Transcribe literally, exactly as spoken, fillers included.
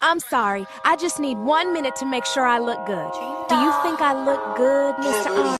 I'm sorry. I just need one minute to make sure I look good. Do you think I look good, mister R?